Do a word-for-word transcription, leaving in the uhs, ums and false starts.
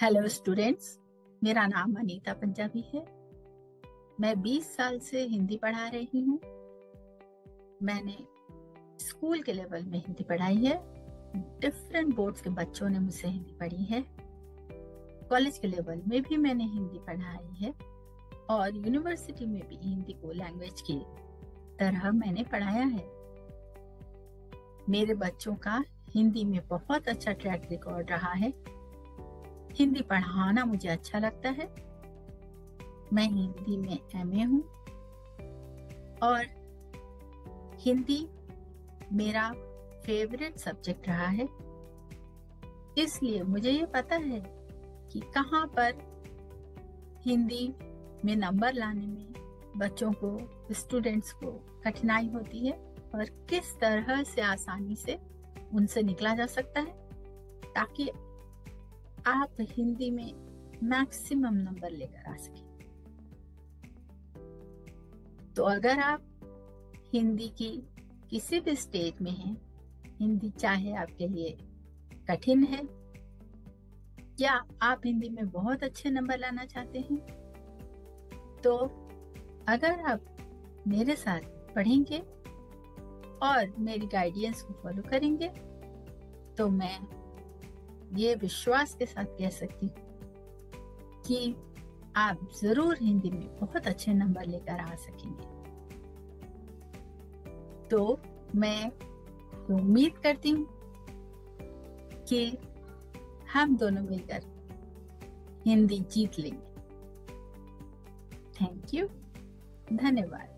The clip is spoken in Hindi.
हेलो स्टूडेंट्स, मेरा नाम अनीता पंजाबी है। मैं बीस साल से हिंदी पढ़ा रही हूँ। मैंने स्कूल के लेवल में हिंदी पढ़ाई है। डिफरेंट बोर्ड्स के बच्चों ने मुझसे हिंदी पढ़ी है। कॉलेज के लेवल में भी मैंने हिंदी पढ़ाई है और यूनिवर्सिटी में भी हिंदी को लैंग्वेज की तरह मैंने पढ़ाया है। मेरे बच्चों का हिंदी में बहुत अच्छा ट्रैक रिकॉर्ड रहा है। हिंदी पढ़ाना मुझे अच्छा लगता है। मैं हिंदी में एमए हूँ और हिंदी मेरा फेवरेट सब्जेक्ट रहा है। इसलिए मुझे ये पता है कि कहाँ पर हिंदी में नंबर लाने में बच्चों को, स्टूडेंट्स को कठिनाई होती है और किस तरह से आसानी से उनसे निकला जा सकता है ताकि आप हिंदी में मैक्सिमम नंबर लेकर आ सकें। तो अगर आप हिंदी की किसी भी स्टेज में हैं, हिंदी चाहे आपके लिए कठिन है या आप हिंदी में बहुत अच्छे नंबर लाना चाहते हैं, तो अगर आप मेरे साथ पढ़ेंगे और मेरी गाइडेंस को फॉलो करेंगे तो मैं ये विश्वास के साथ कह सकती हूँ कि आप जरूर हिंदी में बहुत अच्छे नंबर लेकर आ सकेंगे। तो मैं उम्मीद करती हूँ कि हम दोनों मिलकर हिंदी जीत लेंगे। थैंक यू, धन्यवाद।